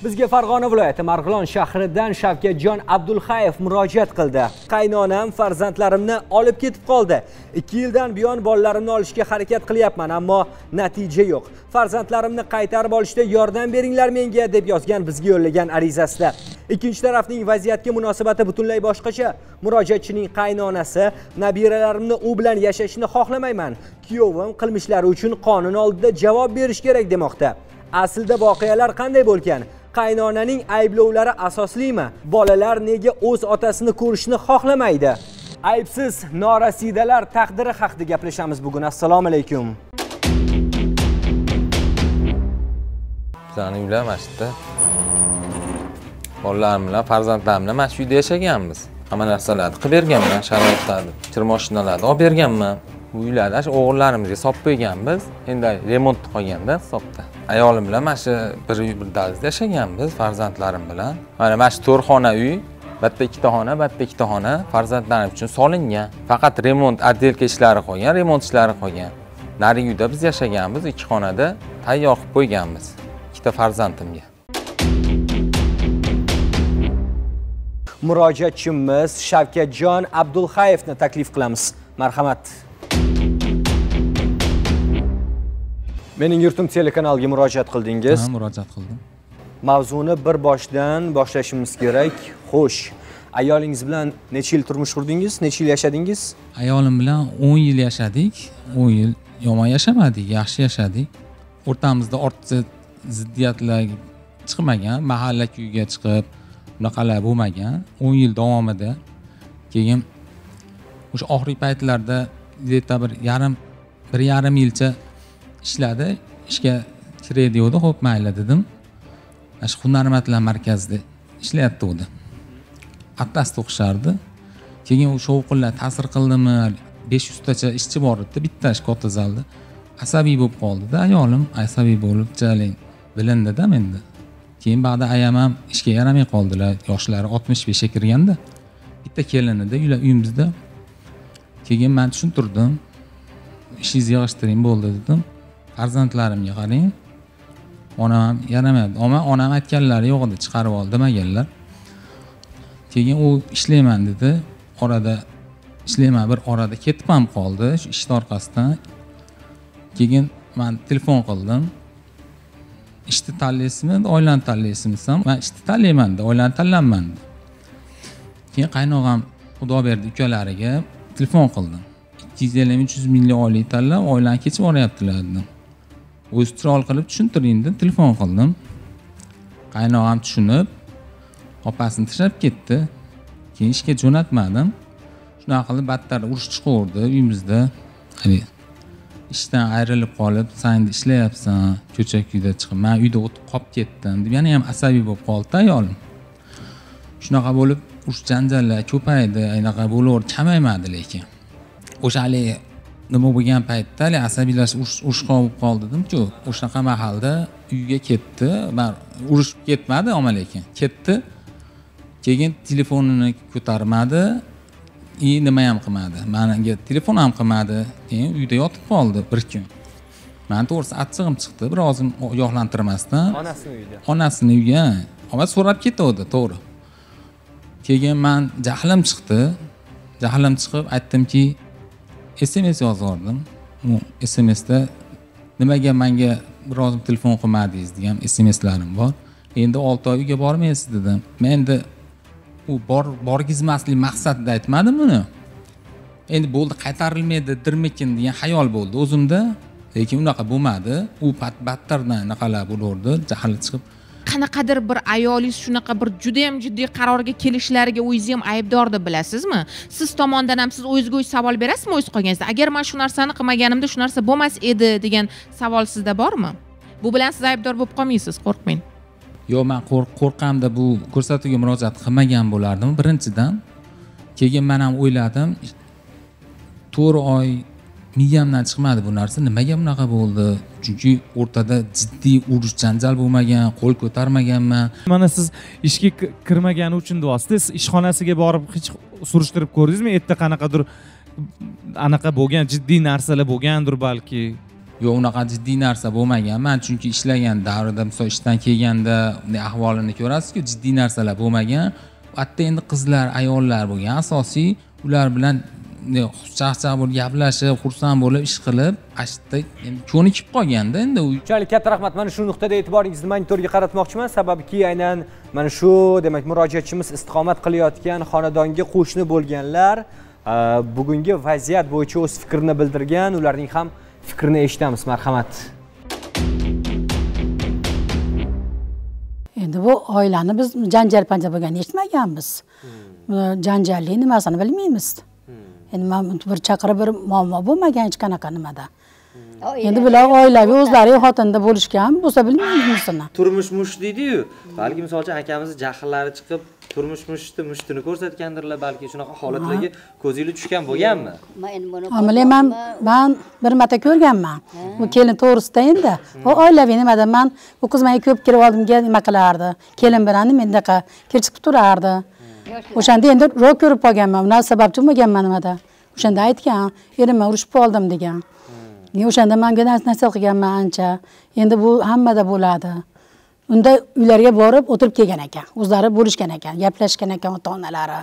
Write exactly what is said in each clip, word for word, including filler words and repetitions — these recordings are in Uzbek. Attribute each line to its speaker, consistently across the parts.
Speaker 1: Bizga Farg'ona viloyati Marg'ilon shahridan Shavkatjon Abdulxayev murojaat qildi. Qaynonam farzandlarimni olib ketib qoldi. ikki yildan buyon bolalarimni olishga harakat qilyapman, ammo natija yo'q. Farzandlarimni qaytarib olishda yordam beringlar menga deb yozgan bizga yo'llagan arizasida. Ikkinchi tarafning vaziyatga munosabati butunlay boshqacha. Murojaatchining qaynonasi nabiralarimni u bilan yashashni xohlamayman. Kuyovim qilmishlari uchun qonun oldida javob berish kerak demoqda. Aslida voqealar qanday bo'lgan? Qaynonaning ayblovlari asoslimi? Bolalar nega o'z otasini ko'rishni xohlamaydi? Aybsiz norasidalar taqdiri haqida gaplashamiz bugun. Assalomu alaykum.
Speaker 2: Bizning uylar mana shu yerda. Bolalarim bilan, farzandlarim bilan mana shu uyda yashaganmiz. Hamma narsalarni qilib berganman, sharoitlarni, kir mashinalarni olib berganman. Bu uylarni shu o'g'illarimizga solib qo'yganmiz. Endi remont qolganda hisobda. Ayolim bilan mana shu bir uy bir darzda yashaganmiz farzandlarim bilan. Mana mana shu to'rt xona uy, bitta ikkita xona, bitta ikkita xona farzandlarim uchun solingan. Faqat remont, отделка ishlari qolgan, remont ishlari qolgan. Narigi uyda biz yashaganmiz, ikki xonada tayyor qilib qo'yganmiz ikkita farzandimga.
Speaker 1: Murojaatchimiz Shavkatjon Abdulxayevni taklif qilamiz. Marhamat. Mening yurtim telekanaliga murojaat qildingiz.
Speaker 3: Ha, murojaat qildim.
Speaker 1: Mavzuni bir boshdan boshlashimiz kerak. Xo'sh, ayolingiz bilan necha yil turmush qurdingiz? Necha yil yashadingiz?
Speaker 3: Ayolim bilan o'n yil yashadik. o'n yil yomon yashamadik, yaxshi yashadik. O'rtamizda ortiqcha ziddiyatlar chiqmagan, mahalla kuyiga chiqib, bunaqalar bo'lmagan. o'n yil davomida keyin o'sha oxirgi paytlarda deyta bir yarim bir yarim yilcha ishladi, ishga kiray deydi, xo'p mayli dedim. Shu hunarmandlar markazida ishlayapti o'zi. Atlasda o'qishardi. Keyin o'sha o'qinlar ta'sir qildimi? besh yuz tacha ishchi bor edi, bitta ish katta zalda. Asabiy bo'lib qoldi-da, ayolim asabiy bo'lib, jalin bilindi-da menda. Keyin ba'da ayam ham ishga yaramay qoldilar. Yoshlari oltmish beshga kirganda. Bitta kelinida uyimizda. Keyin men tushuntirdim. Ishingizni yig'ishtiring bo'ldi dedim. Farzandlarimga qarang. Onam ham yaramayapti. Ama onam aytganlari yo'q edi, chiqarib ol demaganlar. Keyin u ishlayman dedi. Orada ishlayman, bir orada ketib ham qoldi shu ish orqasidan. Keyin men telefon qildim. Ishni tanlaysizmi, oilani tanlaysizmi? Men ishni tanlayman dedi, oilani tanlamayman dedi. Keyin qaynog'am xudo berdi ukalariga telefon qildim. ikki yuz ellik uch yuz minglik oylik tanlab, oilani kechib boryaptilar dedim. O'z chiroyli qilib tushuntiring deb telefon qildim. Qaynog'am tushunib, opasini tashlab ketdi. Keyin ishga jo'natmadim. Shunaqa qilib battar urush chiqardi uyimizda. Hani ishdan ayrilib qolib, sen ishlayapsan, ko'cha-kuyda chiqib, men uyda o'tib qolib ketdim deb yana ham asabiy bo'lib qoldi ayolim. Shunaqa bo'lib urush janjallar ko'paydi, anaqa bo'laverdi, kamaymadi lekin. O'sha hali nima bo'lgan paytda hali asabiylash urush qolib qoldi dedim-ku, o'shaqa mahalda uyga ketdi. Men urushib ketmadi, ammo lekin ketdi. Keyin telefonini ko'tarmadi, i nima ham qilmadi. Menga telefon ham qilmadi. Keyin uyda yotib qoldi bir kun. Men to'g'risi achchig'im chiqdi, birozim ogohlantirmasdan.
Speaker 1: Onasini uyda.
Speaker 3: Onasini uyga. Ama so'rab ketdi, to'g'ri. Keyin men jahlim chiqdi. Jahlim chiqib aytdimki, S M S yozgandim. Bu S M S da nimaga menga birozim telefon qilmadingiz degan S M S'larim bor. Endi olti oy uyga bormaysiz dedim. Men endi u bor borgizmaslik maqsadida aytmadim buni. Endi bo'ldi, qaytarilmaydi dirmikin degan xayol bo'ldi o'zimda. Lekin unaqa bo'lmadi. U battardan anaqalar bo'lardi, jahli chiqib.
Speaker 4: Qanaqadir bir ayolingiz shunaqa bir juda ham jiddiy qarorga kelishlariga o'zingiz ham aybdor deb bilasizmi? Siz tomondan ham siz o'zingizga o'zingiz savol berasizmi o'z qolganingizda? Agar men shu narsani qilmaganimda shu narsa bo'lmas edi degan savol sizda bormi? Bu bilan siz aybdor bo'lib qolmaysiz, qo'rqmang.
Speaker 3: Yo'q, men qo'rqamda bu ko'rsatuvga murojaat qilmagan bo'lardim birinchidan. Keyin men ham o'yladim. to'rt oy miyamdan chiqmadi bu narsa. Nimaga bunaqa bo'ldi? Chunki o'rtada jiddiy urush janjal bo'lmagan, qo'l ko'tarmaganman.
Speaker 5: Mana siz ishga kirmagani uchun deyapsiz. Ishxonasiga borib hech surishtirib ko'rdingizmi? Erta qanaqadir anaqa bo'lgan, jiddiy narsalar bo'lgandir balki.
Speaker 3: yo'q unaqa jiddiy narsa bo'lmagan. Men chunki ishlagan davrida, misol ishdan kelganda bunday ahvolini ko'rasiz-ku, jiddiy narsalar bo'lmagan. Hatto endi qizlar, ayollar bo'lgan, asosiy ular bilan xushchaqchaq bo'lib gaplashib, xursand bo'lib ish qilib, ashta endi ko'nikib qolganda endi u.
Speaker 1: Shunchalik katta rahmat. Mana shu nuqtada e'tiboringizni monitorga qaratmoqchiman, sababki aynan mana shu, demak, murojaatchimiz istiqomat qilayotgan xonadonga qo'shni bo'lganlar bugungi vaziyat bo'yicha o'z fikrini bildirgan. Ularning ham fikrini eshitamiz, marhamat.
Speaker 6: Endi bu oilani biz janjal panja bo'lganini eshitmaganmiz. Janjalli nimasini bilmaymiz. Endi men bir chaqirib bir muammo bo'lmagan hech qanaqa nimada. Endi bular oilaviy o'zlari xotinda bo'lishgan, bo'lsa bilmaymiz bunisini.
Speaker 7: Turmush mush deydi-yu. Balki misolcha akamizni jahllari chiqib, turmush mushni mushtini ko'rsatgandirlar, balki shunaqa holatlarga ko'zingiz tushgan bo'lganmi?
Speaker 6: Ammo men men bir marta ko'rganman. Bu kelin to'g'risida endi. Bu oilaviy nimada men bu qiz menga ko'p kirib oldimga nima qilardi. Kelin bilan mendaqa kirchib turardi. O'shanda endi ro' ko'rib qolganman. Bundan sababchi bo'lganman nimada. O'shanda aytgan, erimga urushib qoldim degan. Men o'shanda menga nasihat qilganman ancha. Endi bu hammada bo'ladi. Unda uylarga borib o'tirib kelgan ekan. O'zlari bo'lishgan ekan, gaplashgan ekan ota-onalari.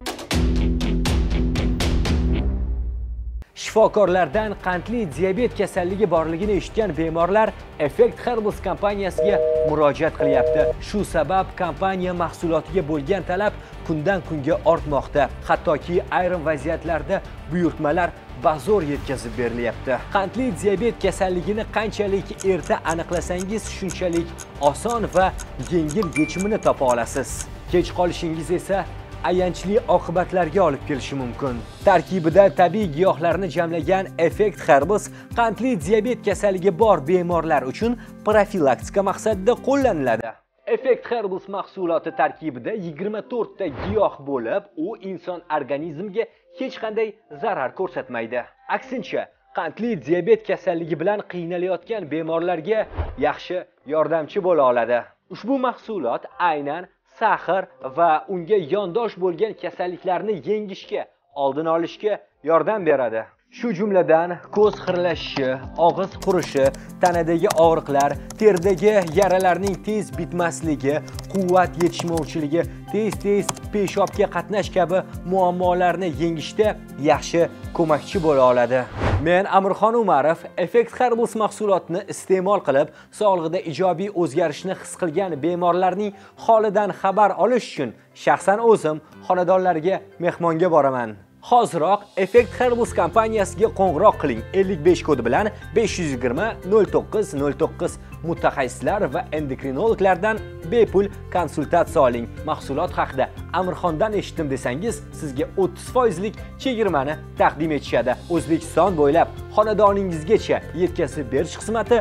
Speaker 1: Shifokorlardan qandli diabet kasalligi borligini eshitgan bemorlar Effect Herbals kompaniyasiga murojaat qilyapti. Shu sabab kompaniya mahsulotiga bo'lgan talab kundan kunga ortmoqda. Hattoki ayrim vaziyatlarda buyurtmalar bazo'r yetkazib berilyapti. Qandli diabet kasalligini qanchalik erta aniqlasangiz, shunchalik oson va yengil yechimini topa olasiz. Kech qolishingiz esa ayanchli oqibatlarga olib kelishi mumkin. Tarkibida tabiiy giyohlarni jamlagan Effect Herbals qandli diabet kasalligi bor bemorlar uchun profilaktika maqsadida qo'llaniladi. Effect Herbals mahsuloti tarkibida yigirma to'rtta giyoh bo'lib, u inson organizmiga hech qanday zarar ko'rsatmaydi. Aksincha, qandli diabet kasalligi bilan qiynalayotgan bemorlarga yaxshi yordamchi bo'la oladi. Ushbu mahsulot aynan saxar va unga yondosh bo'lgan kasalliklarni yengishga, oldini olishga yordam beradi. Shu jumladan ko'z xirlashishi, og'iz qurishi, tanadagi og'riqlar, teridagi yaralarning tez bitmasligi, quvvat yetishmovchiligi, tez-tez peshobga qatnash kabi muammolarni yengishda yaxshi ko'makchi bo'la oladi. Men Amirxon Umarov Effect Herbals mahsulotini iste'mol qilib, sog'lig'ida ijobiy o'zgarishni his qilgan bemorlarning holidan xabar olish uchun shaxsan o'zim xonadonlarga mehmonga boraman. Hoziroq Effect Herbals kompaniyasiga qo'ng'iroq qiling. ellik besh kodi bilan besh yuz yigirma nol to'qqiz nol to'qqiz mutaxassislar va endokrinologlardan bepul konsultatsiya oling. Mahsulot haqida Amirxondan eshitdim desangiz, sizga o'ttiz foizlik chegirmani taqdim etishadi. O'zbekiston bo'ylab xonadoningizgacha yetkazib berish xizmati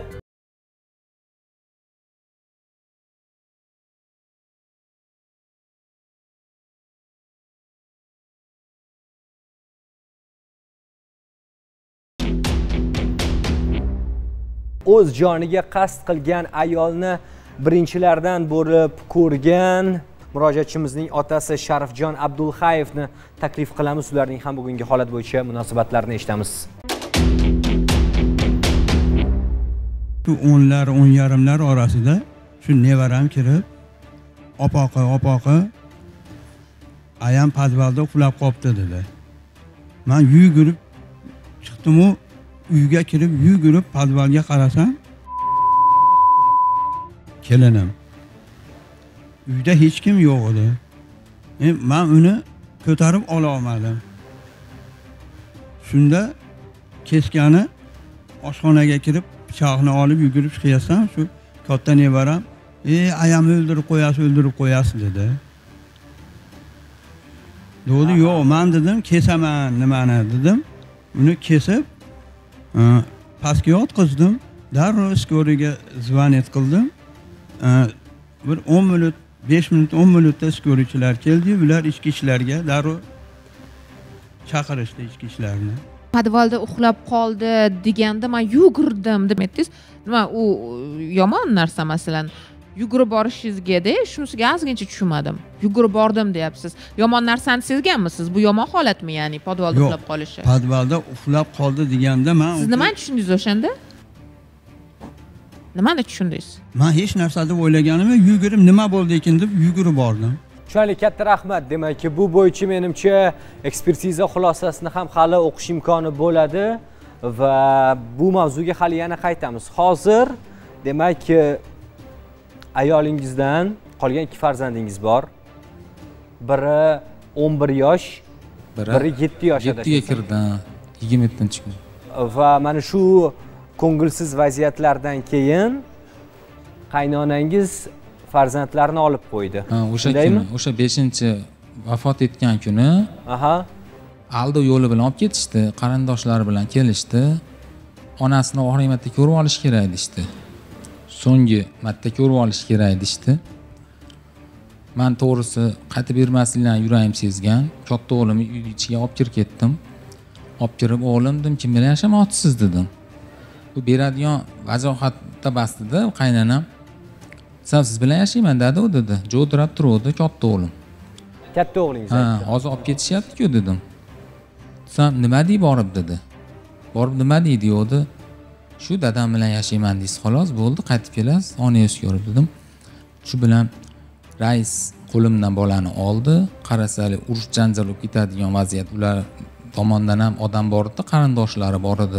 Speaker 1: o'z joniga qasd qilgan ayolni birinchilardan bo'lib ko'rgan murojaatchimizning otasi Sharifjon Abdulxayevni taklif qilamiz. Ularning ham bugungi holat bo'yicha munosabatlarini eshitamiz.
Speaker 8: Shu o'nlar, o'n yarimlar orasida shu nevaram kirib, opoqi, opoqi ayam podvalda uxlab qolibdi dedi. Men yugurib chiqdim-u, uyga kirib yugurib podvalga qarasam, kelinim. Uyda hech kim yo'q edi. Men uni ko'tarib ola olmadim. Shunda keskani oshxonaga kirib, pichoqni olib yugurib chiqaysam, shu katta nevaram, "Ey, ayamni o'ldirib qo'yasiz, o'ldirib qo'yasiz" dedi. Dedi, "Yo'q, men dedim, kesaman nimani" dedim. Uni kesib pastga yotqizdim, darrov skoriga zvaniyat qildim. Bir o'n minut, besh minut, o'n minutda skorichilar keldi, ular ichki ishlarga darrov chaqirishdi ichki ishlarni.
Speaker 4: Podvalda uxlab qoldi deganda men yugurdim deb aytdingiz. Nima u yomon narsa masalan? Yugurib borishingizga-da, shunisiga ozgincha tushunmadim. Yugurib bordim deyapsiz. Yomon narsani sezganmisiz? Bu yomon holatmi, ya'ni podvalda uxlab qolishi?
Speaker 8: Podvalda uxlab qoldi deganda men
Speaker 4: siz nima tushundingiz o'shanda? Nimani tushundingiz?
Speaker 8: Men hech narsa deb o'ylaganim yo'q, yugurib nima bo'ldi ekan deb yugurib bordim.
Speaker 1: Shunchalik katta rahmat. Demak, bu bo'yicha menimcha ekspertiza xulosasini ham hali o'qish imkoni bo'ladi va bu mavzuga hali yana qaytamiz. Hozir demak, ayolingizdan qolgan ikki farzandingiz bor. Biri o'n bir yosh, biri yetti yosh.
Speaker 3: yettiga kirdi, yigirma yettinchi kun.
Speaker 1: Va mana shu ko'ngilsiz vaziyatlardan keyin qaynonangiz farzandlarni olib qo'ydi.
Speaker 3: Ha, o'sha kuni, o'sha beshinchi vafot etgan kuni,
Speaker 1: aha,
Speaker 3: Aldo yo'li bilan olib ketishdi, qarindoshlari bilan kelishdi. Onasini oxirgi marta ko'rib olish kerak deydi. So'nggi marta ko'rib olish kerak deydi. Men to'g'risi qaytib bermaslikdan yuragim sezgan. Katta o'g'limni uy ichiga olib kirib ketdim. Olib kirib, o'g'lim dedim, kim bilan yashamoqchisiz dedim. Bu beradigan vajohatda bastida qaynonam, "Sen siz bilan yashayman" dedi u dedi. Jo'dirab turuvdi katta o'g'lim.
Speaker 1: Katta o'g'lingiz
Speaker 3: Ha,
Speaker 1: aytdi.
Speaker 3: hozir olib ketishyapti-ku dedim. "Sen nima dey borib" dedi. "Borib nima dey" deydi. "Shu dadam bilan yashayman deysiz, xolos, bo'ldi, qaytib kelasiz, onangiz ko'rib" dedim. Shu bilan rais qo'limdan bolani oldi. Qarasalik urush janjal bo'lib ketadigan vaziyat, ular tomonidan ham odam bor edi, qarindoshlari bor edi.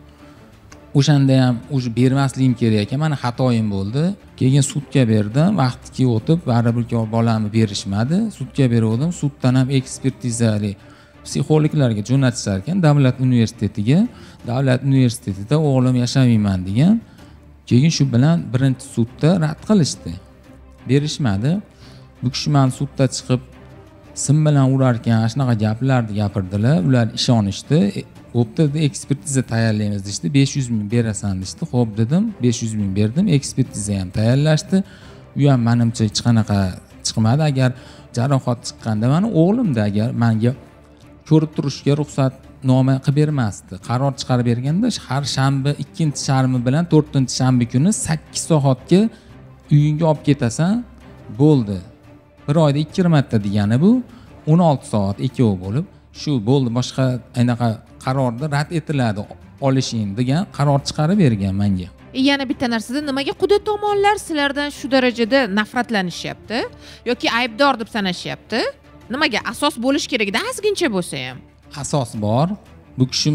Speaker 3: O'shanda ham o'sha bermasligim kerak ekan, meni xatoyim bo'ldi. Keyin sudga berdim, vaqti kelib o'tib, baribir bolamni berishmadi. Sudga berdim, suddan ham ekspertizali psixologlarga jo'natishar ekan, davlat universitetiga. Davlat universitetida o'g'lim yashamayman degan. Keyin shu bilan birinchi sudda rad qilishdi. Berishmadi. Bu kishi men sudda chiqib sim bilan urar ekan, shunaqa gaplarni gapirdilar. Ular ishonishdi. Xo'p dedi, ekspertiza tayyorlaymiz dedi. besh yuz ming berasan dedi. Xo'p dedim, besh yuz ming berdim. Ekspertiza ham tayyorlashdi. U ham menimcha hech qanaqa chiqmadi. Agar jarohat chiqqanda meni o'g'limda agar menga ko'rib turishga ruxsatnoma qilib bermasdi. Qaror chiqarib berganda har shanba ikkinchi sharmi bilan to'rtinchi shanba kuni sakkiz soatga uyingga olib ketasan, bo'ldi. Bir oyda ikki marta degani bu o'n olti soat ikkovi bo'lib, shu bo'ldi, boshqa anaqa qarorda rad etiladi olishing degan qaror chiqarib bergan menga.
Speaker 4: E, yana bitta narsada nimaga quda tomonlar sizlardan shu darajada nafratlanishyapti yoki aybdor deb sanashyapti? Nimaga asos bo'lish kerakda ozgincha bo'lsa ham?
Speaker 3: Asos bor. Bu kishi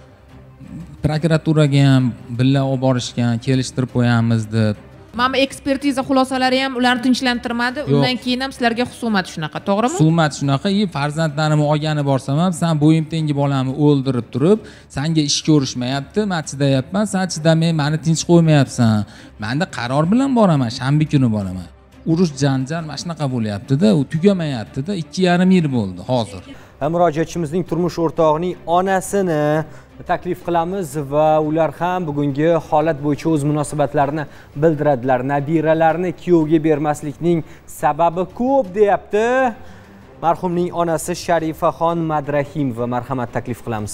Speaker 3: prokuraturaga ham billa olib borishgan, kelishtirib qo'yamiz deb.
Speaker 4: Mana ekspertiza xulosalari ham ularni tinchlantirmadi. Undan keyin ham sizlarga husumat shunaqa, to'g'rimi?
Speaker 3: Husumat shunaqa, "Ey, farzandlarimni olgani borsam ham, sen bo'yim tengi bolamni o'ldirib turib, senga ish ko'rishmayapti, men chidayapman, sen chidamay meni tinch qo'ymayapsan. Menda qaror bilan boraman, shanba kuni boraman. Urush janjal mana shunaqa bo'lyapti-da, u tugamayapti-da, ikki yarim yil bo'ldi hozir."
Speaker 1: Murojaatchimizning turmush o'rtog'ining onasini taklif qilamiz va ular ham bugungi holat bo'yicha o'z munosabatlarini bildiradilar. Nabiralarni kuyovga bermaslikning sababi ko'p deyapti. Marhumning onasi Sharifaxon Madrahimova, marhamat, taklif qilamiz.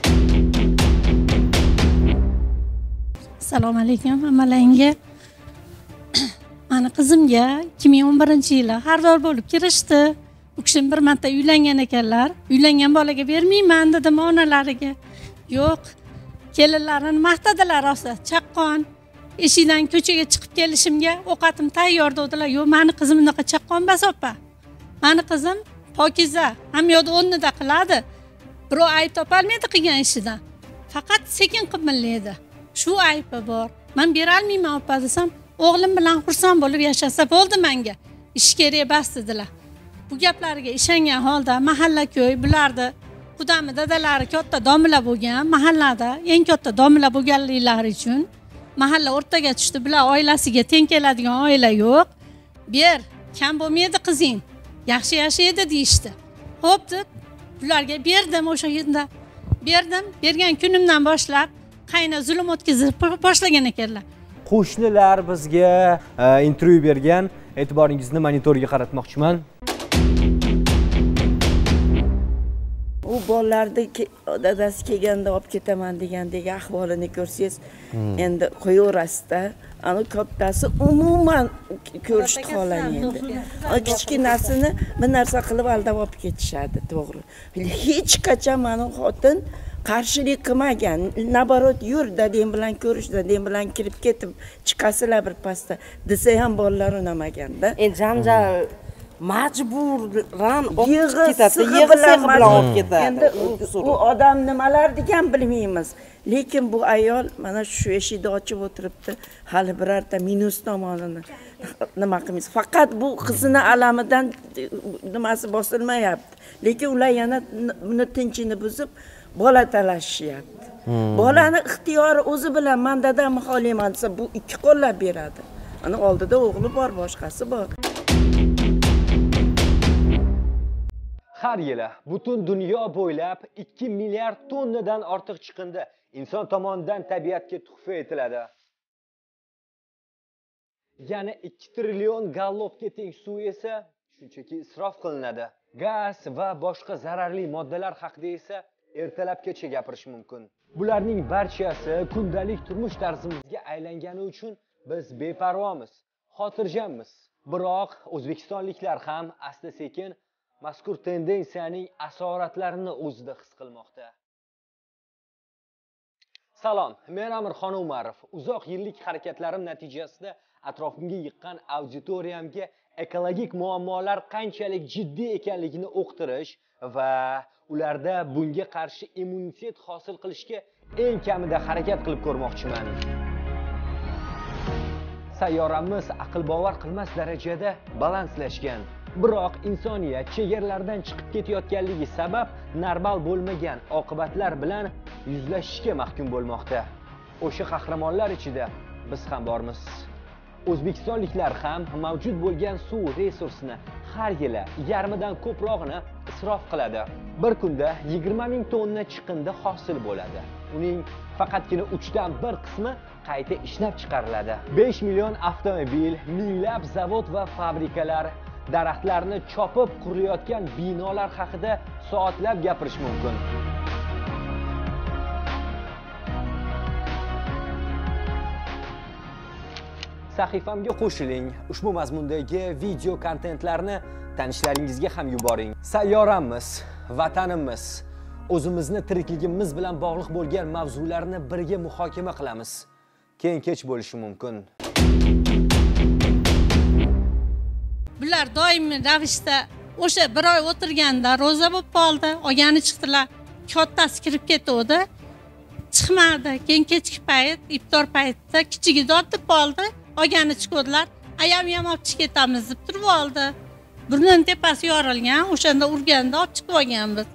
Speaker 9: Assalomu alaykum hammalarga. Mani qizimga ikki ming o'n birinchi yili xaridor bo'lib kirishdi. U kishi bir marta uylangan ekanlar. Uylangan bolaga bermayman dedim onalariga. Yo'q, kelinlarini maqtadilar rosa, chaqqon. Eshikdan ko'chaga chiqib kelishimga ovqatim tayyor dedilar. Yo'q, mani qizim unaqa chaqqon emas opa. Mani qizim pokiza, hamyoda o'rnida qiladi. Birov ayb topolmaydi qilgan ishidan. Faqat sekin qilmaydi. Shu aybi bor. Men bera olmayman opa desam, o'g'lim bilan xursand bo'lib yashasa bo'ldi menga. Ish kerak emas dedilar. Bu gaplarga ishongan holda mahalla ko'y bulardi. Qudami dadalari katta domla bo'lgan, mahallada eng katta domla bo'lganliklari uchun mahalla o'rtaga tushdi. Bular oilasiga teng keladigan oila yo'q. Ber, kam bo'lmaydi qizing. Yaxshi yashaydi deyishdi. Xo'p deb bularga berdim o'sha yerda. Berdim, bergan kunimdan boshlab qayna zulm o'tkazib boshlagan ekanlar.
Speaker 1: Qo'shnilar bizga intervyu bergan, e'tiboringizni monitorga qaratmoqchiman.
Speaker 10: U bolalarni dadasi kelganda olib ketaman degandagi ahvolini ko'rsangiz, endi qo'yaverasiz-da. Ana kattasi umuman ko'rishni xohlamaydi. Kichkinasini bir narsa qilib aldab olib ketishadi, to'g'ri. Hech qachon meni xotin qarshilik qilmagan, naborot yur dadang bilan ko'rish, dadang bilan kirib ketib chiqasizlar bir pastda desa ham bolalar unamaganda.
Speaker 11: Endi janjal majburan olib
Speaker 10: ketadi,
Speaker 11: yig'isi bilan olib ketadi.
Speaker 10: Endi u odam nimalar degan bilmaymiz. Lekin bu ayol mana shu eshikni ochib o'tiribdi, hali birorta minus tomonini nima qilmaysiz. Faqat bu qizini alamidan nimasi bosilmayapti. Lekin ular yana uni tinchini buzib bola talashishyapti. Bolani ixtiyori o'zi bilan men dadamni xohlayman desa, bu ikki qo'llab beradi. Ana oldida o'g'li bor, boshqasi bor.
Speaker 1: Har yili butun dunyo bo'ylab ikki milliard tonnadan ortiq chiqindi inson tomonidan tabiatga tuhfa etiladi. Yana ikki trillion gallonga teng suv esa shunchaki isrof qilinadi. Gaz va boshqa zararli moddalar haqida esa ertalabgacha gapirish mumkin. Bularning barchasi kundalik turmush tarzimizga aylangani uchun biz beparvomiz, xotirjammiz. Biroq o'zbekistonliklar ham asta-sekin mazkur tendensiyaning asoratlarini o'zida his qilmoqda. Salom, men Amirxon Umarov. Uzoq yillik harakatlarim natijasida atrofimga yiqqan auditoriyamga ekologik muammolar qanchalik jiddiy ekanligini uqtirish va ularda bunga qarshi immunitet hosil qilishga eng kamida harakat qilib ko'rmoqchiman. Sayyoramiz aql bovar qilmas darajada balanslashgan. Biroq insoniyat chegaralardan chiqib ketayotganligi sabab normal bo'lmagan oqibatlar bilan yuzlashishga mahkum bo'lmoqda. O'sha qahramonlar ichida biz ham bormiz. O'zbekistonliklar ham mavjud bo'lgan suv resursini har yili yarmidan ko'prog'ini isrof qiladi. Bir kunda yigirma ming tonna chiqindi hosil bo'ladi. Uning faqatgina uchdan bir qismi qayta ishlab chiqariladi. besh million avtomobil, minglab zavod va fabrikalar, daraxtlarni chopib qurilayotgan binolar haqida soatlab gapirish mumkin. Sahifamga qo'shiling. Ushbu mazmundagi video kontentlarni tanishlaringizga ham yuboring. Sayyoramiz, vatanimiz, o'zimizni tirikligimiz bilan bog'liq bo'lgan mavzularni birga muhokama qilamiz. Keyin kech bo'lishi mumkin.
Speaker 9: Bular doimiy ravishda o'sha bir oy o'tirganda roza bo'lib qoldi, olgani chiqdilar. Kattasi kirib ketdi, chiqmadi. Keyin kechki payt, iftor paytida kichigi dotib qoldi. Olgani chiqdilar. Ayam ham olib chiqib ketamiz deb turib oldi. Burnining tepasi yorilgan, o'shanda urganda olib chiqib olganmiz.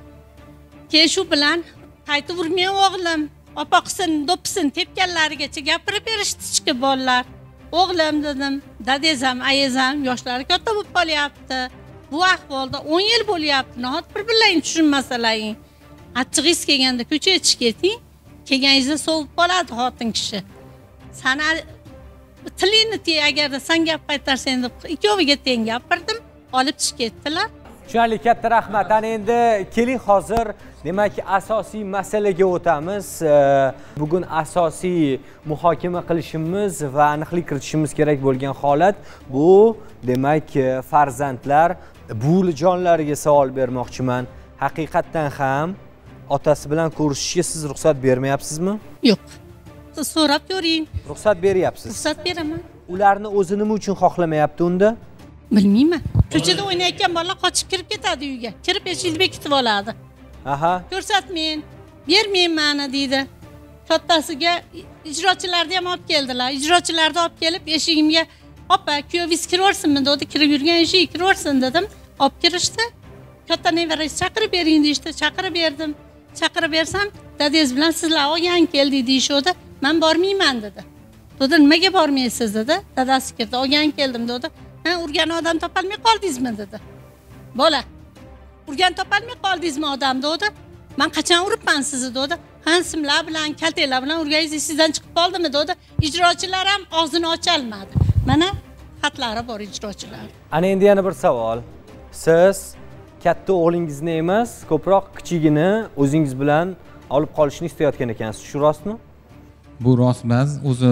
Speaker 9: Keyin shu bilan qaytib urmay o'g'lim, opoqsin, do'psin tepganlarigacha gapirib berishdi chiqib bolalar. O'g'lim dedim, dadangiz ham, ayingiz ham yoshlari katta bo'lib qolyapti. Bu ahvolda o'n yil bo'lyapti. Nahot bir-birlaring tushunmasalaring. Achchig'ingiz kelganda ko'chaga chiqib keting. Kelganingizda sovib qoladi xotin kishi. Sana tilingni tiy, agarda sen gap qaytarsang deb ikkoviga teng gapirdim, olib chiqib ketdilar.
Speaker 1: Tushunarli, katta rahmat. Ana endi keling hozir demak asosiy masalaga o'tamiz. Bugun asosiy muhokama qilishimiz va aniqlik kiritishimiz kerak bo'lgan holat bu demak farzandlar buvijonlariga savol bermoqchiman. Haqiqatdan ham otasi bilan ko'rishishga siz ruxsat bermayapsizmi?
Speaker 9: Yo'q. Siz so'rab ko'ring.
Speaker 1: Ruxsat beryapsiz.
Speaker 9: Ruxsat beraman.
Speaker 1: Ularni o'zi nima uchun xohlamayapti unda?
Speaker 9: Bilmayman. Ko'chada o'ynayotgan bolalar qochib kirib ketadi uyga. Kirib eshikni bekitib oladi.
Speaker 1: Aha.
Speaker 9: Ko'rsatmang, bermayman deydi. Kattasiga ijrochilarni ham olib keldilar. Ijrochilarni olib kelib eshigimga, "Opa, kuyovingiz kiraversinmi?" dedi. "Kirib yurgan eshik kiraversin" dedim. Olib kirishdi. Katta nevarangizni chaqirib bering deydi. Chaqirib berdim. Chaqirib bersam, "Dadangiz bilan sizlar olgan keldi" deyishdi. "Men bormayman" dedi. Dedi, "Nimaga bormaysiz?" dedi. Dadasi kirdi. "Olgan keldim" dedi. "Ha, urgan odam topolmay qoldingizmi?" dedi. "Bola, urgan topolmay qoldingizmi odam?" dedi. "Men qachon uribman sizni?" dedi. "Ha, simlar bilan, kaltaklar bilan urganingiz sizdan chiqib qoldimi?" dedi. Ijrochilar ham og'zini ocha olmadi. Mana xatlari bor ijrochilar.
Speaker 1: Ana endi yana bir savol. Siz katta o'g'lingizni emas, ko'proq kichigini o'zingiz bilan olib qolishni istayotgan ekansiz. Shu rostmi?
Speaker 3: Bu rost emas. O'zi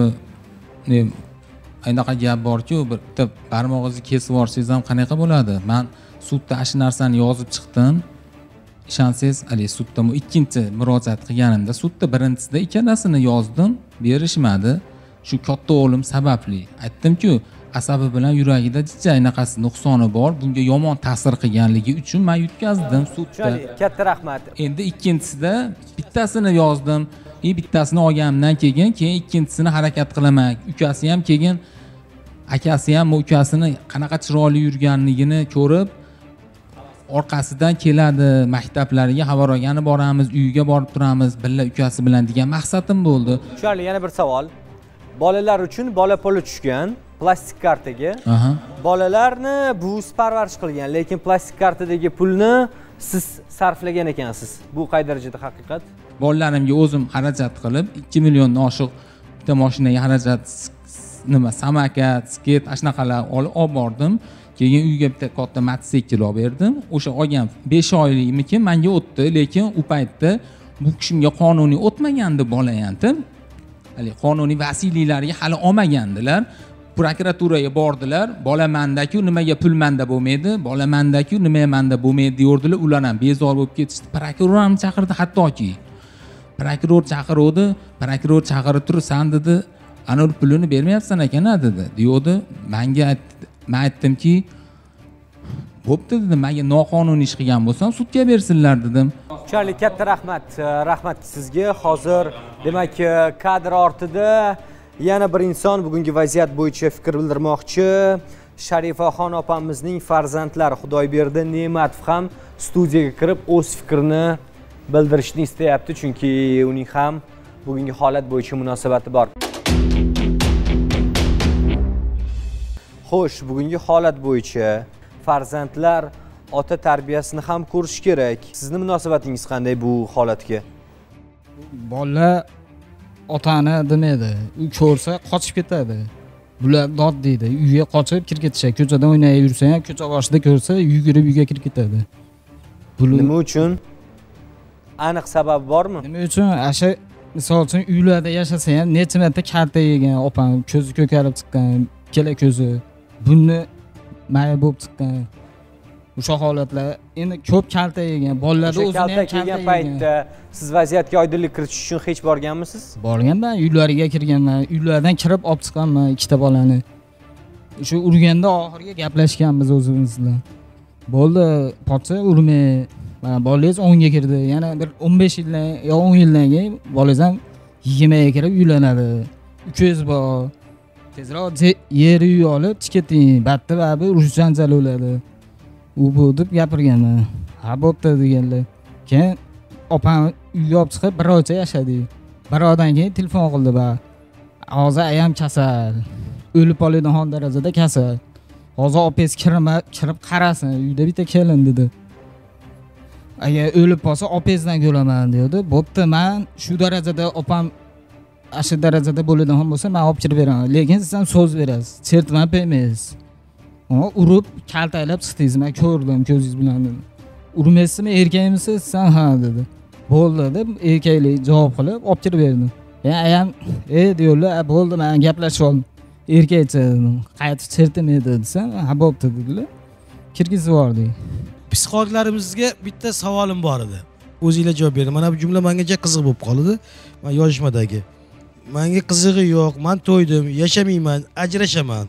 Speaker 3: anaqa gap borku, bitta barmog'ingizni kesib yuborsangiz ham qanaqa bo'ladi? Men sudda shu narsani yozib chiqdim. ishonsangiz haligi sudda ikkinchi murojaat qilganimda sudda birinchisida ikkalasini yozdim, berishmadi. Shu katta o'g'lim sababli aytdim-ku, asabi bilan yuragida jicha anaqasi nuqsoni bor, bunga yomon ta'sir qilganligi uchun men yutkazdim sudda.
Speaker 1: Katta rahmat.
Speaker 3: Endi ikkinchisida bittasini yozdim. E bittasini olganimdan keyin, keyin ikkinchisini harakat qilaman. Ukasi ham keyin akasi ham ukasini qanaqa chiroyli yurganligini ko'rib, orqasidan keladi, maktablariga xabar olgani boramiz, uyiga borib turamiz, billa ukasi bilan degan maqsadim bo'ldi.
Speaker 1: Tushunarli, yana bir savol. Bolalar uchun bola puli tushgan plastik kartaga. Bolalarni buvisi parvarish qilgan, lekin plastik kartadagi pulni siz sarflagan ekansiz. Bu qay darajada haqiqat?
Speaker 3: Bolalarimga o'zim xarajat qilib ikki million oshiq bitta mashinaga xarajat, nima, samokat, sket, ashnaqalar olib bordim. Keyin uyga bitta katta motosikl olib berdim. O'sha olgan besh oylikmikin menga o'tdi, lekin u paytda bu kishimga qonuniy o'tmagandi bolayantim. Hali qonuniy vasiyliklariga hali olmagandilar. Prokuraturaga bordilar. Bola manda-ku nimaga pul manda bo'lmaydi? Bola manda-ku nimaga manda bo'lmaydi deyordilar. Ular ham bezor bo'lib ketishdi. Prokuror ham chaqirdi hattoki. Prokuror chaqiruvdi. Prokuror chaqirib turib, "San dedi, ana pulini bermayapsan ekan-a" dedi. Deyodi. Menga men aytdimki, "Bo'pti" dedim. "Menga noqonuniy ish qilgan bo'lsam, sudga bersinlar" dedim.
Speaker 1: Charli, katta rahmat. Rahmat sizga. Hozir demak, kadr ortida yana bir inson bugungi vaziyat bo'yicha fikr bildirmoqchi. Sharifaxon opamizning farzandlari Xudoyberdi Ne'matov ham studiyaga kirib o'z fikrini bildirishni istayapti, chunki uning ham bugungi holat bo'yicha munosabati bor. Xo'sh, bugungi holat bo'yicha farzandlar ota tarbiyasini ham ko'rish kerak. Sizning munosabatingiz qanday bu holatga?
Speaker 12: Bola otani demaydi, u ko'rsa qochib ketadi. Bular dod deydi, uyga qochib kirib ketishadi. Ko'chada o'ynayib yursa ham, ko'cha boshida ko'rsa, yugurib uyga kirib ketadi.
Speaker 1: Nima uchun? Aniq sabab bormi?
Speaker 12: Nima uchun? Asha misol uchun uylarda yashasa ham necha marta kalta yegan, opam ko'zi ko'karib chiqqan, kela ko'zi. Buni maya bo'lib chiqqan. O'sha holatlar endi ko'p kalta yegan, bolalarda o'zini ham kalta yegan
Speaker 1: paytda siz vaziyatga oydinlik kiritish uchun hech borganmisiz?
Speaker 12: Borganman, uylariga kirganman, uylardan kirib olib chiqqanman ikkita bolani. Shu urganda oxirgi gaplashganmiz o'zimiz bilan. Bo'ldi, pocha urmay, mana bolangiz o'n ga kirdi, yana bir o'n besh yildan yo o'n yildan keyin bolangiz ham yigirma ga kirib uylanadi. Ukangiz bor. Tezroq yer uy olib chiqating, batta va bir urush janjal bo'ladi. U bu deb gapirganman. Ha, bo'pti deganlar. Keyin opam uyga olib chiqib bir oycha yashadik. Bir oydan keyin telefon qildi va hozir ayam kasal. O'lib qoladigan darajada kasal. Hozir opes kirma, kirib qarasin, uyda bitta kelin dedi. Agar o'lib qolsa opesdan ko'raman dedi. Bo'pti, men shu darajada opam shu darajada bo'ladigan bo'lsa, men olib kirib beraman. Lekin siz ham so'z berasiz. Chertmab bermaysiz. O urib kaltaylab chiqdingiz, men ko'rdim ko'zingiz bilan dedi. Urmaysizmi, erkakmisiz? Sen ha dedi. Bo'ldi deb erkaklik javob qilib olib kirib berdim. Men ayam "Ey" deydilar, "Bo'ldi, men gaplashib oldim." Erkakcha dedim. Qaytib chertmaydi desam, "Ha, bo'pti" dedilar. Kirgizib yubordik.
Speaker 13: Psixologlarimizga bitta savolim bor edi. O'zingizlar javob bering. Mana bu jumla menga qiziq bo'lib qoldi. Men yozishmadagi. Menga qizig'i yo'q, men to'ydim, yashamayman, ajrashaman.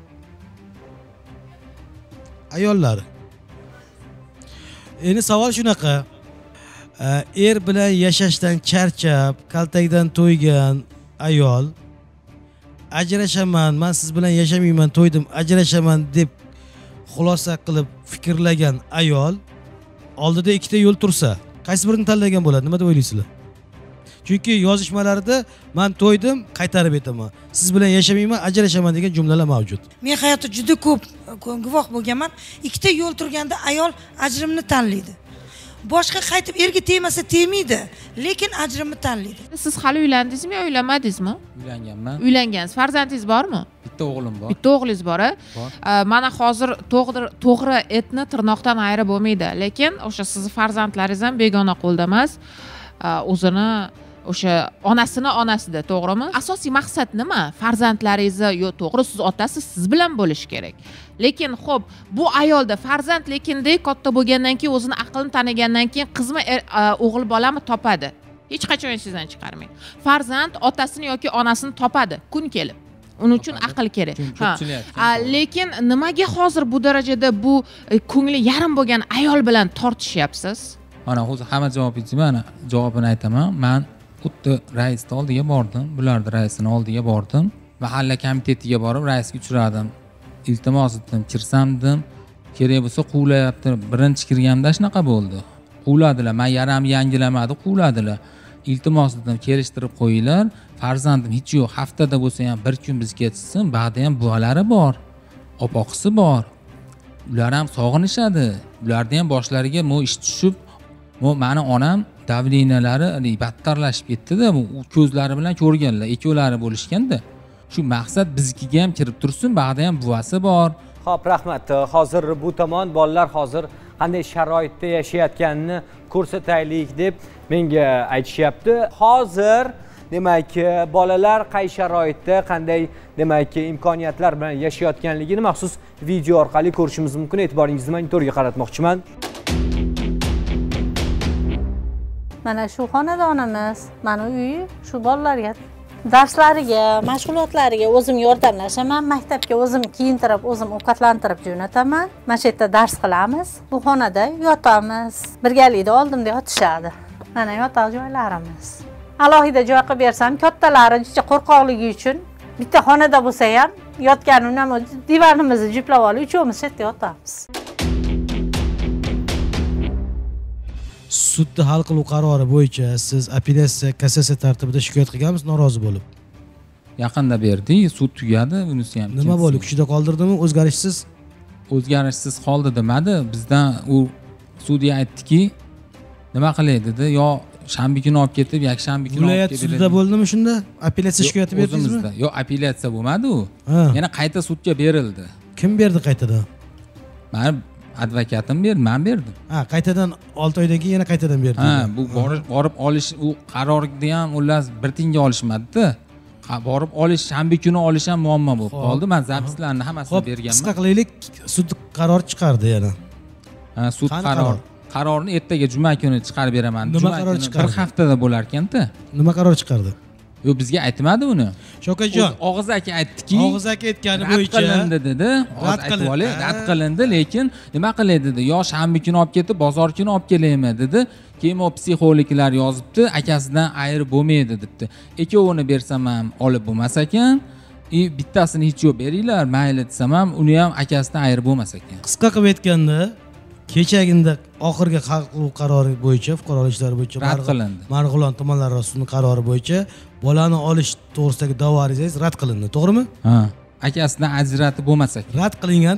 Speaker 13: Ayollar. Endi savol shunaqa. Er bilan yashashdan charchab, kaltakdan to'ygan ayol ajrashaman, men siz bilan yashamayman, to'ydim, ajrashaman deb xulosa qilib fikrlagan ayol oldida ikkita yo'l tursa, qaysi birini tanlagan bo'ladi? Nima deb o'ylaysizlar? Chunki yozishmalarida men to'ydim, qaytarib aytaman, siz bilan yashamayman, ajrashaman degan jumlalar mavjud.
Speaker 14: Men hayotda juda ko'p guvoh bo'lganman. Ikkita yo'l turganda ayol ajrimni tanlaydi. Boshqa qaytib erga tegmasa tegmaydi, lekin ajrimni tanlaydi.
Speaker 4: Siz hali uylandingizmi yo uylanmadingizmi?
Speaker 3: Uylanganman.
Speaker 4: Uylangansiz. Farzandingiz bormi?
Speaker 3: Bitta o'g'lim bor.
Speaker 4: Bitta o'g'lingiz bor. Mana hozir to'g'ri etni tirnoqdan ayirib bo'lmaydi, lekin o'sha sizning farzandlaringiz ham begona qo'lda emas. O'zini o'sha onasini onasida, to'g'rimi? Asosiy maqsad nima? Farzandlaringizni, yo to'g'ri, siz otasiz, siz bilan bo'lish kerak. Lekin xo'p, bu ayolda farzand lekindek katta bo'lgandan keyin o'zini aqlini tanigandan keyin qizmi er, o'g'il bolami topadi. Hech qachon sizdan chiqarmang. Farzand otasini yoki onasini topadi kun kelib. Uning uchun aql kerak. Ha. Lekin nimaga hozir bu darajada bu ko'ngli yarim bo'lgan ayol bilan tortishyapsiz?
Speaker 3: Ana hozir hamma javob berdim, ana javobini aytaman. Men xuddi raisning oldiga bordim, bularning raisining oldiga bordim. Mahalla komitetiga borib raisga uchradim. Iltimos etdim, kirsam dedim, kerak bo'lsa quvlayapti. Birinchi kirganimda shunaqa bo'ldi. Quvladilar, men yaram yangilamadi, quvladilar. Iltimos etdim, kelishtirib qo'yinglar. Farzandim hech yo'q, haftada bo'lsa ham bir kun bizga ketsin, ba'da ham buvalari bor, opoqisi bor. Ular ham sog'inishadi. Ularning ham boshlariga mo ish tushib, mo meni onam davleniyalari battarlashib ketdi-da, u ko'zlari bilan ko'rganlar, ikkovlari bo'lishganda. Shu maqsad bizga ham kirib tursin, ba'da ham buvasi bor.
Speaker 1: Xo'p, rahmat. Hozir bu tomon bolalar hozir qanday sharoitda yashayotganini ko'rsataylik deb menga aytishyapti. Hozir demak, bolalar qay sharoitda, qanday demak imkoniyatlar bilan yashayotganligini maxsus video orqali ko'rishimiz mumkin. E'tiboringizni monitorga qaratmoqchiman.
Speaker 9: Mana shu xonadonimiz, mana uy, shu bolalarga darslariga, mashg'ulotlariga o'zim yordamlashaman. Maktabga o'zim kiyintirib, o'zim ovqatlantirib jo'nataman. Mana shu yerda dars qilamiz. Bu xonada yotamiz. Birgalikda oldimda yotishadi. Mana yotoq joylarimiz. Alohida joy qilib bersam, kattalari juda qo'rqoqligi uchun bitta xonada bo'lsa ham yotganimdan divanimizni juplab olib, uchovimiz shu yerda yotamiz.
Speaker 13: Sudda hal qiluv qarori bo'yicha siz apellyatsiya, kassatsiya tartibida shikoyat qilgansiz, norozi bo'lib.
Speaker 3: Yaqinda berdik, sud tugadi, bunisi ham.
Speaker 13: Nima bo'ldi? Kuchida qoldirdimi? O'zgarishsiz?
Speaker 3: O'zgarishsiz qoldi demadi. Bizdan u sudya aytdiki, nima qilay dedi, yo shanba kuni olib ketib, yakshanba kuni olib
Speaker 13: kelib. Viloyat sudida bo'ldimi shunda? Apellyatsiya shikoyati berdingizmi?
Speaker 3: Yo'q, apellyatsiya bo'lmadi u. Yana qayta sudga berildi.
Speaker 13: Kim berdi qaytadan?
Speaker 3: Men advokatim berdi, men berdim.
Speaker 13: Ha, qaytadan olti oydan keyin yana qaytadan berdi.
Speaker 3: Ha, bu borib borib olish, u qarorni ham ular bir tiyinga olishmadi-da. Borib olish, shanba kuni olish ham muammo bo'lib qoldi. Men zapislarni hammasini berganman.
Speaker 13: Qisqa qilaylik, sud qaror chiqardi yana.
Speaker 3: Ha, sud qaror. Qarorni ertaga juma kuni chiqarib beraman.
Speaker 13: Nima qaror chiqardi?
Speaker 3: Bir haftada bo'lar ekan-da.
Speaker 13: Nima qaror chiqardi?
Speaker 3: Yo'q, bizga aytmadi uni.
Speaker 13: Shokajon,
Speaker 3: Og'iz aka aytdiki,
Speaker 13: Og'iz aka aytgani bo'yicha
Speaker 3: rad qilindi dedi. Rad qilindi, rad qilindi, lekin nima qilay dedi? Yo shanba kuni olib ketib, bozor kuni olib kelaymi dedi. Keyin o psixologlar yozibdi, akasidan ayirib bo'lmaydi debdi. Ikkovini bersam ham olib bo'lmas ekan. E bittasini hech yo'q beringlar, mayli desam ham uni ham akasidan ayirib bo'lmas ekan.
Speaker 13: Qisqa qilib aytganda, kechagina oxirgi hal qiluv qarori bo'yicha, fuqarolik ishlari bo'yicha Marg'ilon tumanlari sudining qarori bo'yicha bolani olish to'g'risidagi da'voingiz rad qilindi, to'g'rimi?
Speaker 3: Ha. Akasidan ajratib bo'lmas ekan.
Speaker 13: Rad qilingan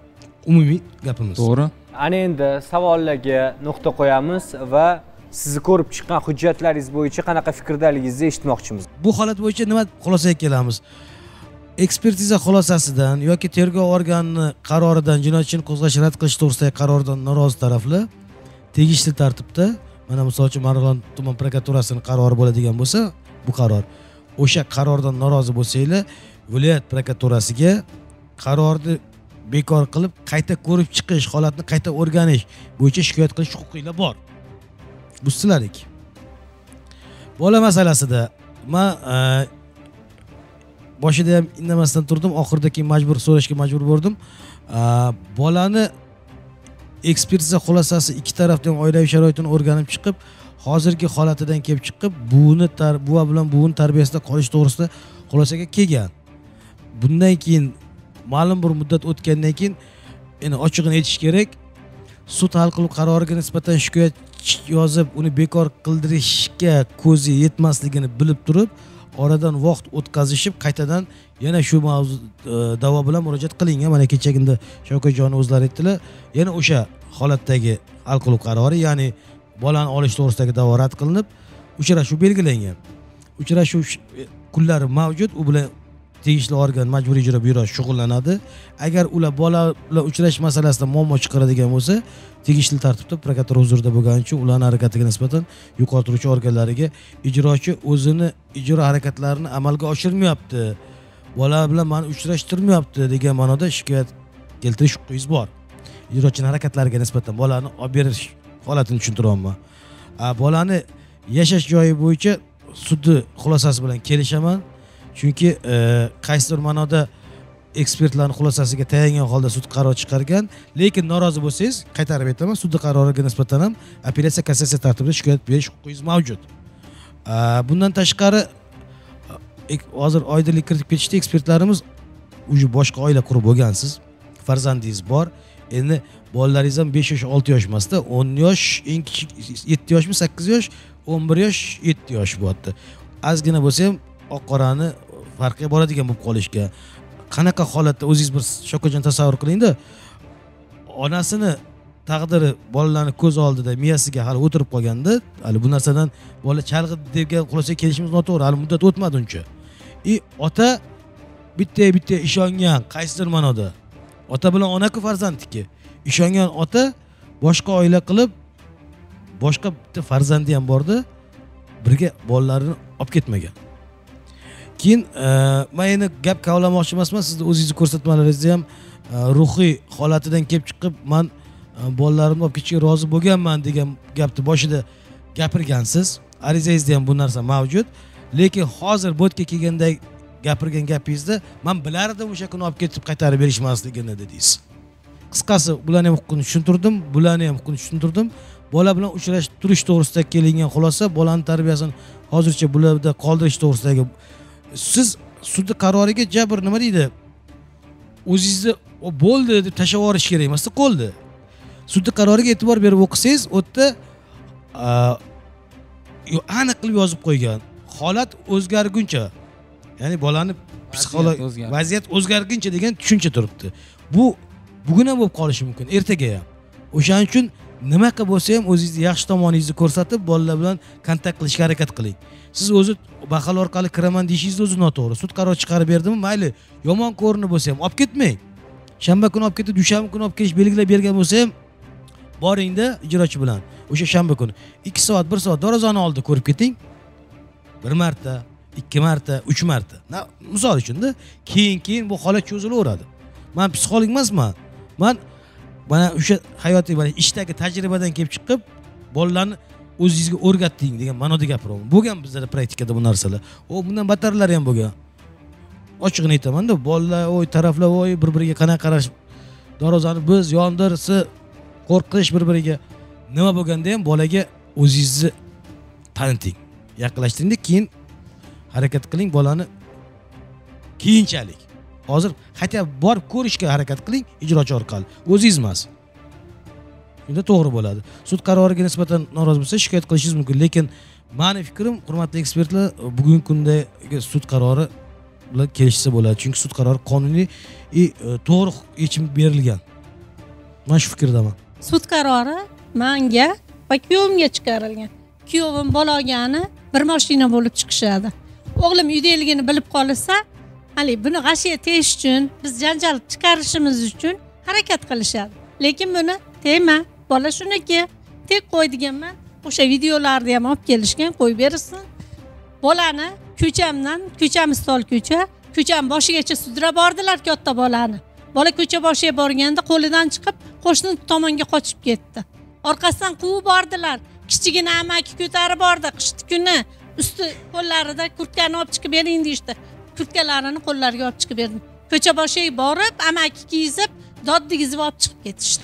Speaker 13: umumiy gapimiz.
Speaker 3: To'g'ri.
Speaker 1: Ana endi savollarga nuqta qo'yamiz va sizni ko'rib chiqqan hujjatlaringiz bo'yicha qanaqa fikrdaligingizni eshitmoqchimiz.
Speaker 13: Bu holat bo'yicha nima xulosaga kelamiz? Ekspertiza xulosasidan yoki tergov organi qaroridan jinoyat ishini qo'zg'ash rad qilish to'g'risidagi qarordan norozi taraflar tegishli tartibda, mana misol uchun Marg'ilon tuman prokuraturasining qarori bo'ladigan bo'lsa, bu qaror o'sha qarordan norozi bo'lsanglar, viloyat prokuraturasiga qarorni bekor qilib, qayta ko'rib chiqish, holatni qayta o'rganish bo'yicha shikoyat qilish huquqinglar bor. Bu sizlarning. Bola masalasida men boshida ham indamasdan turdim, oxirida keyin majbur so'rashga majbur bo'ldim. Bolani ekspertiza xulosasi ikki tarafdan oilaviy sharoitini o'rganib chiqib, hozirgi holatidan kelib chiqib, buvini buva bilan buvini tarbiyasida qolish to'g'risida xulosaga kelgan. Bundan keyin ma'lum bir muddat o'tgandan keyin, endi ochig'ini aytish kerak, sud hal qiluv qaroriga nisbatan shikoyat yozib, uni bekor qildirishga ko'zi yetmasligini bilib turib, oradan vaqt o'tkazishib, qaytadan yana shu mavzu da'vo bilan murojaat qilingan. Mana kechaginda Shavkatjon o'zlari aytdilar, yana o'sha holatdagi hal qiluv qarori, ya'ni bolani olish to'g'risidagi da'vo rad qilinib, uchrashuv belgilangan. Uchrashuv kunlari mavjud, u bilan tegishli organ majburiy ijro byurosi shug'ullanadi. Agar ular bola bilan uchrash masalasida muammo chiqaradigan bo'lsa, tegishli tartibda prokuratura huzurida bo'lgani uchun ularning harakatiga nisbatan yuqori turuvchi organlariga ijrochi o'zini ijro harakatlarini amalga oshirmayapti, bola bilan meni uchrashtirmayapti degan ma'noda shikoyat keltirish huquqingiz bor. Ijrochining harakatlariga nisbatan bolani olib berish holatini tushuntiryapman. Bolani yashash joyi bo'yicha sudni xulosasi bilan kelishaman. Chunki qaysidir ma'noda ekspertlarning xulosasiga tayangan holda sud qaror chiqargan, lekin norozi bo'lsangiz, qaytarib aytaman, sud qaroriga nisbatan ham apellyatsiya kassatsiya tartibida shikoyat berish huquqingiz mavjud. Bundan tashqari hozir oydinlik kiritib ketishdi, ekspertlarimiz уже boshqa oila qurib bo'lgansiz, farzandingiz bor. Endi bolalaringiz ham besh yosh, olti yosh emasda, o'n yosh, eng kichik yetti yoshmi, sakkiz yosh, o'n bir yosh, yetti yosh bo'lyapti. Ozgina bo'lsa ham oq-qorani farqiga boradigan bo'lib qolishga. Qanaqa holatda o'zingiz bir shokajon tasavvur qiling-da. Onasini taqdiri bolalarni ko'z oldida miyasiga hali o'tirib qolganda, hali bu narsadan bola chalg'idi degan xulosaga kelishimiz noto'g'ri. Hali muddat o'tmadi uncha. E ota bitta-bitta ishongan, qaysidir ma'noda ota bilan ona-ku farzandniki. Ishongan ota boshqa oila qilib, boshqa bitta farzandi ham bordi, birga bolalarini olib ketmagan. Keyin men endi gap kavlamoqchi emasman, sizni o'zingizni ko'rsatmalaringizni ham ruhiy holatidan kelib chiqib, men bolalarimni olib ketishga rozi bo'lganman degan gapni boshida gapirgansiz. Arizangizda ham bu narsa mavjud, lekin hozir bo'tga kelganda gapirgan gapingizda men bilardim o'sha kuni olib ketib qaytarib berishmasligini dedingiz. Qisqasi, bularning ham huquqini tushuntirdim, bularning ham huquqini tushuntirdim. Bola bilan uchrashib turish to'g'risida kelingan xulosa, bolaning tarbiyasini hozircha bularda qoldirish to'g'risidagi siz sud qaroriga jabr nima deydi? O'zingizni bo'ldi deb tashlab yuborish kerak emas-da, qoldi. Sud qaroriga e'tibor berib o'qisangiz, u yerda aniq qilib yozib qo'ygan. Holat o'zgarguncha, ya'ni bolani psixologik vaziyat o'zgarguncha degan tushuncha turibdi. Bu bugun ham bo'lib qolishi mumkin, ertaga ham. O'shaning uchun nima qilib bo'lsa ham o'zingizni yaxshi tomoningizni ko'rsatib, bolalar bilan kontakt qilishga harakat qiling. Siz o'zi bahol orqali kiraman deyishingiz o'zi noto'g'ri. Sud qaror chiqarib berdimi, mayli, yomon ko'rni bo'lsa ham olib ketmang. Shanba kuni olib ketib, dushanba kuni olib kelish belgilab bergan bo'lsa ham boringda ijrochi bilan. O'sha shanba kuni ikki soat, bir soat darvozani oldida ko'rib keting. Bir marta, ikki marta, uch marta. Misol uchun-da, keyin-keyin bu holat cho'zilaveradi. Men psixolog emasman. Men mana o'sha hayotiy mana ishdagi tajribadan kelib chiqib, bolalarni o'zingizga o'rgatding degan ma'noda gapiraman. Bo'lgan bizda praktikada bu narsalar. O bundan battarlari ham bo'lgan. Ochiqni aytaman-da, bolalar o'y taraflar o'y bir-biriga qanaqa qarash, darvozani biz yondirsa qo'rqish bir-biriga. Nima bo'lganda ham bolaga o'zingizni taniting, yaqinlashtiringda, keyin harakat qiling bolani keyinchalik. Hozir hatto borib ko'rishga harakat qiling ijrochi orqali. O'zingiz emas. Shunda to'g'ri bo'ladi. Sud qaroriga nisbatan norozi bo'lsa shikoyat qilishingiz mumkin, lekin meni fikrim, hurmatli ekspertlar, bugungi kundagi sud qarori bilan kelishsa bo'ladi. Chunki sud qarori qonuniy va to'g'ri yechim berilgan. Men shu fikrdaman.
Speaker 9: Sud qarori menga va kuyovimga chiqarilgan. Kuyovim bologani bir mashina bo'lib chiqishadi. O'g'lim uydaligini bilib qolsa, hali buni g'ashiga tegish uchun, biz janjal chiqarishimiz uchun harakat qilishadi. Lekin buni tegma, bola shuniki, tek qo'y deganman. O'sha videolarni ham olib kelishgan, qo'yib bersin. Bolani ko'chamdan, ko'chamiz tol ko'cha, ko'cham boshigacha sudrab bordilar katta bolani. Bola ko'cha boshiga borganda qo'lidan chiqib, qo'shni tomonga qochib ketdi. Orqasidan quvib bordilar. Kichigina amaki ko'tarib bordi qishti kuni. Usti qo'llarida kurtkani olib chiqib bering deydi. Kurtkalarini qo'llariga olib chiqib berdim. Ko'cha boshiga borib, amaki kiyizib, dod degizib olib chiqib ketishdi.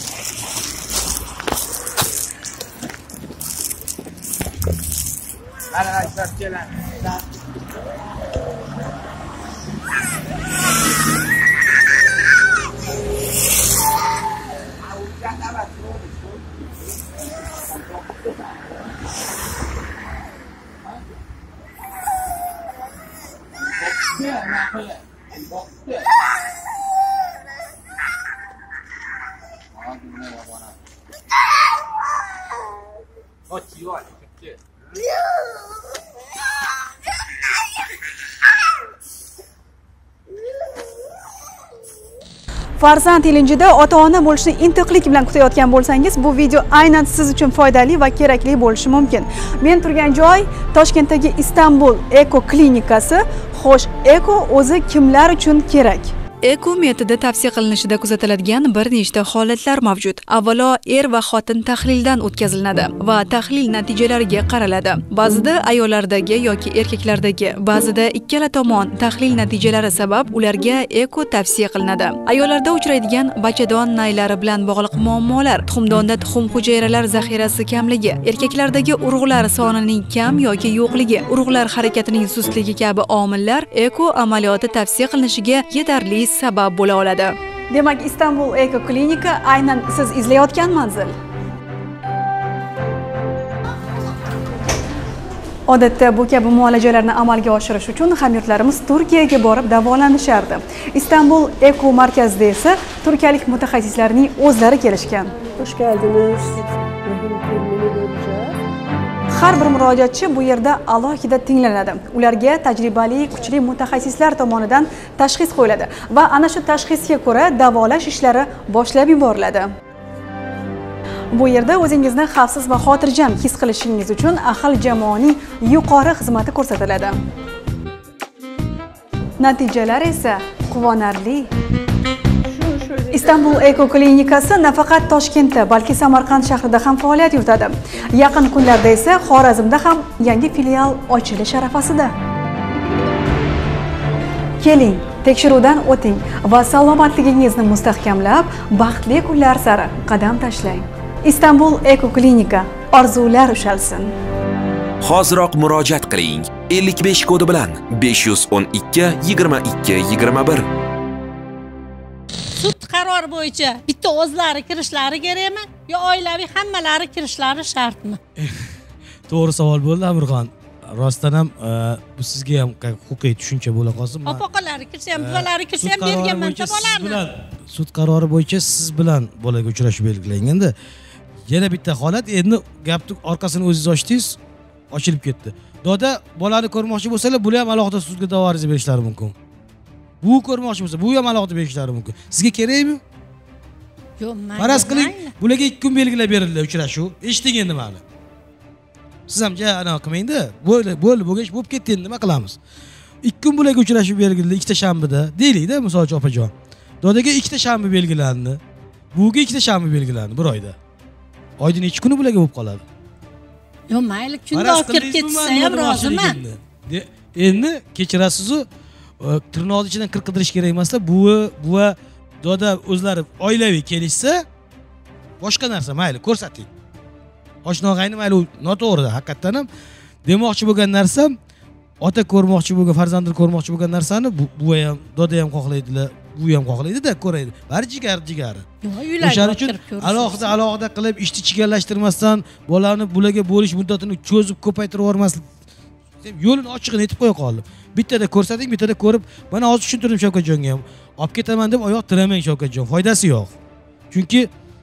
Speaker 11: Ana aytib keling.
Speaker 15: Farzand ilinjida ota-ona bo'lishni intiqlik bilan kutayotgan bo'lsangiz, bu video aynan siz uchun foydali va kerakli bo'lishi mumkin. Men turgan joy Toshkentdagi Istanbul Eko klinikasi. Xo'sh, Eko o'zi kimlar uchun kerak?
Speaker 16: Eko metodi tavsiya qilinishida kuzatiladigan bir nechta holatlar mavjud. Avvalo, er va xotin tahlildan o'tkazilinadi va tahlil natijalariga qaraladi. Ba'zida ayollardagi yoki erkaklardagi, ba'zida ikkala tomon tahlil natijalari sabab ularga eko tavsiya qilinadi. Ayollarda uchraydigan bachadon naylari bilan bog'liq muammolar, tuxumdonda tuxum hujayralar zaxirasi kamligi, erkaklardagi urug'lar sonining kam yoki yo'qligi, urug'lar harakatining sustligi kabi omillar eko amaliyoti tavsiya qilinishiga yetarli sabab bo'la oladi.
Speaker 15: Demak, Istanbul Eko klinika aynan siz izlayotgan manzil. Odatda bu kabi muolajalarni amalga oshirish uchun hamyurtlarimiz Turkiyaga borib davolanishardi. Istanbul Eko markazida esa turkiyalik mutaxassislarning o'zlari kelishgan.
Speaker 11: Hoş geldiniz.
Speaker 15: Har bir murojaatchi bu yerda alohida tinglanadi. Ularga tajribali, kuchli mutaxassislar tomonidan tashxis qo'yiladi va ana shu tashxisga ko'ra davolash ishlari boshlab yuboriladi. Bu yerda o'zingizni xavfsiz va xotirjam his qilishingiz uchun ahil jamoaning yuqori xizmati ko'rsatiladi. Natijalar esa quvonarli. Istanbul Eko klinikasi nafaqat Toshkentda, balki Samarqand shahrida ham faoliyat yuritadi. Yaqin kunlarda esa Xorazmda ham yangi filial ochilish arafasida. Keling, tekshiruvdan o'ting va salomatligingizni mustahkamlab, baxtli kunlar sari qadam tashlang. Istanbul Eko klinika, orzular ushalsin.
Speaker 17: Hoziroq murojaat qiling. ellik besh kodi bilan besh yuz o'n ikki yigirma ikki yigirma bir.
Speaker 9: Sud qarori bo'yicha bitta o'zlari kirishlari kerakmi yo oilaviy hammalari kirishlari shartmi?
Speaker 13: To'g'ri savol bo'ldi Amirxon. Rostdan ham bu sizga ham huquqiy tushuncha bo'la qolsin.
Speaker 9: Opaqalari kirsa ham, buvalari kirsa ham berganman bolarni.
Speaker 13: Sud qarori bo'yicha siz bilan bolaga uchrashuv belgilanganda yana bitta holat, endi gapni orqasini o'zingiz ochdingiz, ochilib ketdi. Doda bolani ko'rmoqchi bo'lsalar, bular ham alohida sudga da'vo ariza berishlari mumkin. Bu ko'rmoqchi bo'lsa, bu ham alohida berishlari mumkin. Sizga kerakmi?
Speaker 9: Yo'q, mayli.
Speaker 13: Faraz qiling, bularga ikki kun belgilab berildi uchrashuv. Eshiting endi mani. Siz ham ja ana qilmang-da. Bo'ldi, bo'ldi, bo'lgach bo'lib ketdi, endi nima qilamiz? ikki kun bularga uchrashuv belgiladi, ikkita shanbada. Deylik-da, masalan, opajon. Dodaga ikkita shanba belgilandi. Buga ikkita shanba belgilandi bir oyda. Oyda necha kuni bularga bo'lib qoladi?
Speaker 9: Yo'q, mayli, kunda olib kirib ketsa ham roziman.
Speaker 13: Endi kechirasiz-ku, tirnoqni ichidan kir qidirish kerak emasda, buvi, buva, doda o'zlari oilaviy kelishsa, boshqa narsa mayli ko'rsating. Oshnog'ayni mayli noto'g'ri, haqiqatan ham demoqchi bo'lgan narsam, ota ko'rmoqchi bo'lgan, farzandini ko'rmoqchi bo'lgan narsani buva ham, doda ham xohlaydilar, bu ham xohlaydi-da, ko'raydi. Bari jigar jigari. O'shaning uchun alohida alohida qilib ishni chigallashtirmasdan, bolani bularga bo'lish muddatini cho'zib ko'paytirib yubormaslik. Yo'lini ochiqini aytib qo'ya qoldim. Bittada ko'rsating, bittada ko'rib, mana hozir tushuntirdim Shavkatjonga ham. Olib ketaman deb oyoq tiramang Shavkatjon, foydasi yo'q. Chunki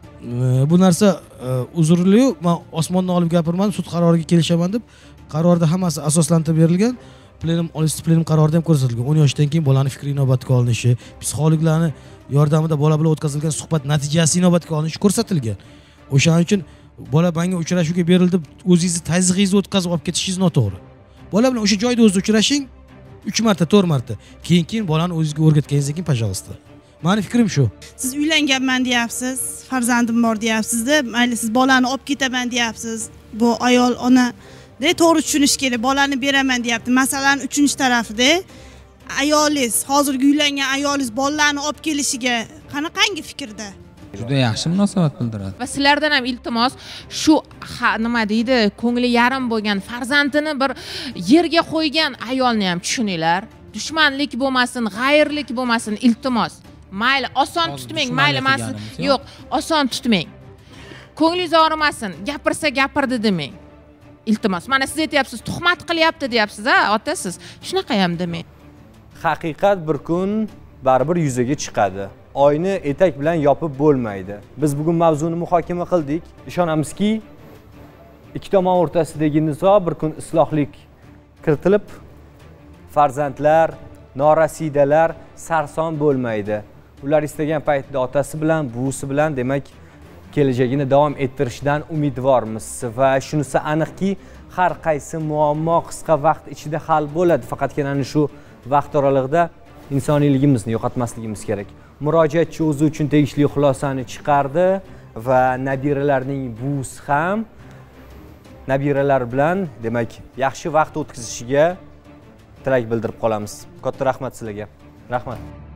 Speaker 13: bu narsa uzrli, men osmondan olib gapirmadim, sud qaroriga kelishaman deb, qarorda hammasi asoslantirib berilgan. Plenim, oliy plenim qarorida ham ko'rsatilgan. o'n yoshdan keyin bolani fikri inobatga olinishi, psixologlarni yordamida bola bilan o'tkazilgan suhbat natijasi inobatga olinishi ko'rsatilgan. O'shaning uchun bola menga uchrashuvga berildi, o'zingizni tazyiqingizni o'tkazib olib ketishingiz noto'g'ri. Bola bilan o'sha joyda o'zingizda uchrashing, uch marta, to'rt marta. Keyin-keyin bolani o'zingizga o'rgatganingiz keyin, pajavozda. Meni fikrim shu.
Speaker 18: Siz uylanganman deyapsiz, farzandim bor deyapsiz-da, mayli siz bolani olib ketaman deyapsiz. Bu ayol ona de to'g'ri tushunish kerak, bolani beraman deyapti. Masalan, uchinchi tarafida ayolingiz, hozirgi uylangan ayolingiz bolalarni olib kelishiga qanaqangi fikrda?
Speaker 3: Juda yaxshi munosabat bildiradi.
Speaker 4: Va sizlardan ham iltimos, shu nima deydi, ko'ngli yarim bo'lgan farzandini bir yerga qo'ygan ayolni ham tushuninglar. Dushmanlik bo'lmasin, g'ayrlik bo'lmasin, iltimos. Mayli oson tutmang, mayli emas. Yo'q, oson tutmang. Ko'nglingiz og'rimasin, gapirsa gapirdi demang. Iltimos. Mana siz aytyapsiz, tuhmat qilyapti deyapsiz, ha, otasiz. Shunaqa ham demang.
Speaker 1: Haqiqat bir kun baribir yuzaga chiqadi. Oyni etak bilan yopib bo'lmaydi. Biz bugun mavzuni muhokama qildik. Ishonamizki, ikki tomon o'rtasidagi nizo bir kun islohlik kiritilib, farzandlar, norasidalar sarson bo'lmaydi. ular istagan paytda otasi bilan buvisi bilan demak kelajagini davom ettirishdan umidvormiz va shunisi aniqki har qaysi muammo qisqa vaqt ichida hal bo'ladi, faqatgina ana shu vaqt oralig'ida insoniyligimizni yo'qotmasligimiz kerak. Murojaatchi o'zi uchun tegishli xulosani chiqardi va nabiralarning buvisi ham nabiralar bilan demak yaxshi vaqt o'tkazishiga tilak bildirib qolamiz. Katta rahmat sizlarga. Rahmat.